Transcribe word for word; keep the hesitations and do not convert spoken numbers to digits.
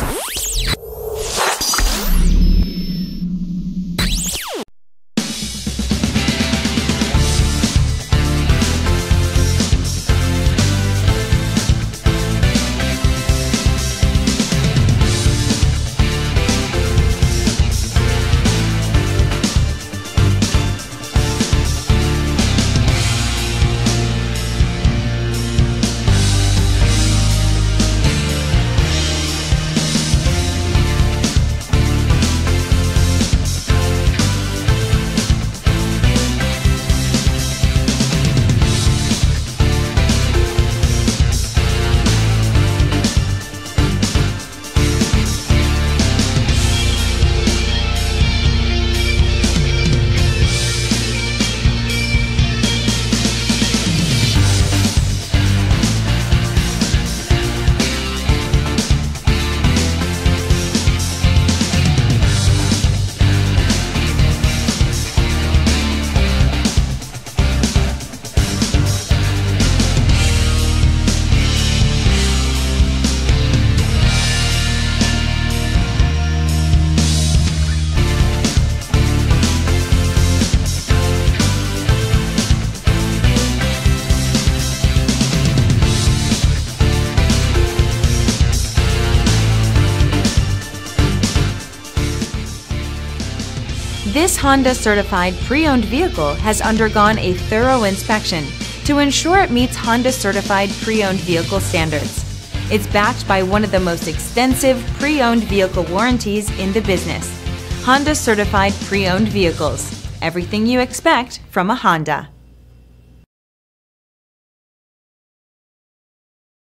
This Honda certified pre-owned vehicle has undergone a thorough inspection to ensure it meets Honda certified pre-owned vehicle standards. It's backed by one of the most extensive pre-owned vehicle warranties in the business. Honda certified pre-owned vehicles. Everything you expect from a Honda.